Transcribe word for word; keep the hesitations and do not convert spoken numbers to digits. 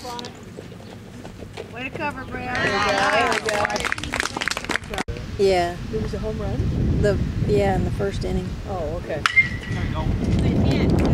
on it. Way to cover, Brad. There we go. Yeah. It was a home run? The yeah, in the first inning. Oh, okay. They can't.